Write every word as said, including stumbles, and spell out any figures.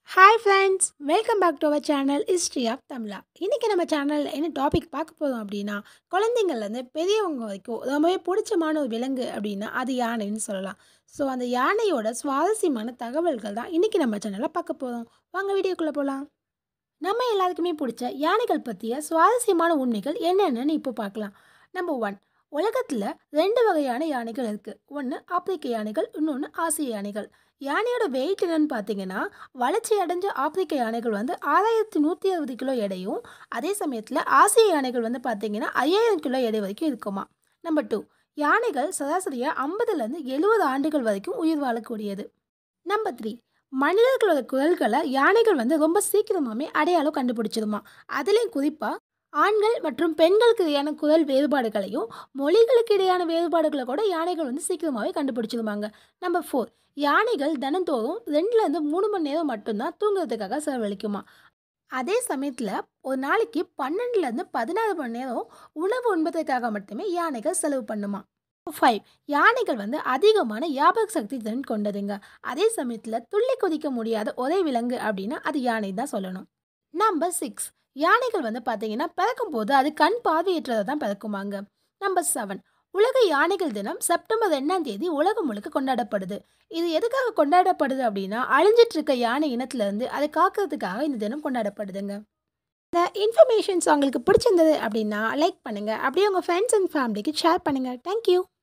Hi friends, welcome back to our channel history of தமிழா. இன்றைக்கி நம்ம சேனலில் என்ன டாபிக் பார்க்க போதும் அப்படின்னா, குழந்தைங்கள்லேருந்து பெரியவங்க வரைக்கும் ரொம்பவே பிடிச்சமான ஒரு விலங்கு அப்படின்னா அது யானைன்னு சொல்லலாம். ஸோ அந்த யானையோட சுவாரஸ்யமான தகவல்கள் தான் இன்றைக்கி நம்ம சேனலில் பார்க்க போகிறோம். வாங்க வீடியோக்குள்ளே போகலாம். நம்ம எல்லாருக்குமே பிடிச்ச யானைகள் பற்றிய சுவாரஸ்யமான உண்மைகள் என்னென்னு இப்போ பார்க்கலாம். நம்பர் ஒன், உலகத்தில் ரெண்டு வகையான யானைகள் இருக்குது. ஒன்று ஆப்பிரிக்க யானைகள், இன்னொன்று ஆசிய யானைகள். யானையோட வெயிட் என்னன்னு பார்த்தீங்கன்னா, வளர்ச்சி அடைஞ்ச ஆப்பிரிக்க யானைகள் வந்து ஆறாயிரத்தி நூற்றி அறுபது கிலோ எடையும், அதே சமயத்தில் ஆசிய யானைகள் வந்து பார்த்தீங்கன்னா ஐயாயிரம் கிலோ எடை வரைக்கும் இருக்குமா. நம்பர் டூ, யானைகள் சராசரியாக ஐம்பதுலேருந்து எழுபது ஆண்டுகள் வரைக்கும் உயிர் வாழக்கூடியது. நம்பர் த்ரீ, மனிதர்களோட குரல்களை யானைகள் வந்து ரொம்ப சீக்கிரமாகவே அடையாளம் கண்டுபிடிச்சிருமா. அதுலேயும் குறிப்பாக ஆண்கள் மற்றும் பெண்களுக்கு இடையான குரல் வேறுபாடுகளையும் மொழிகளுக்கு இடையான வேறுபாடுகளை கூட யானைகள் வந்து சீக்கிரமாகவே கண்டுபிடிச்சிருவாங்க. நம்பர் ஃபோர், யானைகள் தினந்தோறும் ரெண்டுலேருந்து மூணு மணி நேரம் மட்டும்தான் தூங்குறதுக்காக செலவழிக்குமா. அதே சமயத்தில் ஒரு நாளைக்கு பன்னெண்டுலேருந்து பதினாறு மணி நேரம் உணவு உண்பதற்காக மட்டுமே யானைகள் செலவு பண்ணுமா. ஃபைவ், யானைகள் வந்து அதிகமான ஞாபக சக்தி திறன் கொண்டதுங்க. அதே சமயத்தில் துள்ளி குதிக்க முடியாத ஒரே விலங்கு அப்படின்னா அது யானை தான் சொல்லணும். நம்பர் சிக்ஸ், யானைகள் வந்து பார்த்தீங்கன்னா பிறக்கும் போது அது கண் பார்வையற்றதை தான் பிறக்குமாங்க. நம்பர் செவன், உலக யானைகள் தினம் செப்டம்பர் ரெண்டாம் தேதி உலகம் முழுக்க கொண்டாடப்படுது. இது எதுக்காக கொண்டாடப்படுது அப்படின்னா, அழிஞ்சிட்டு இருக்க யானை இனத்திலிருந்து அதை காக்கிறதுக்காக இந்த தினம் கொண்டாடப்படுதுங்க. இந்த இன்ஃபர்மேஷன்ஸ் உங்களுக்கு பிடிச்சிருந்தது அப்படின்னா லைக் பண்ணுங்கள், அப்படியே உங்கள் ஃப்ரெண்ட்ஸ் அண்ட் ஃபேமிலிக்கு ஷேர் பண்ணுங்கள். தேங்க்யூ.